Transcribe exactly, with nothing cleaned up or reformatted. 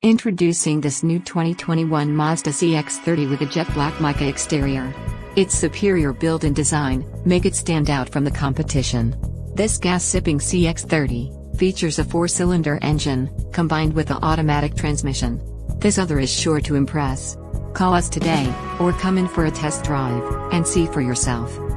Introducing this new twenty twenty-one Mazda C X thirty with a jet black mica exterior. Its superior build and design make it stand out from the competition. This gas-sipping C X thirty features a four-cylinder engine, combined with an automatic transmission. This other is sure to impress. Call us today, or come in for a test drive, and see for yourself.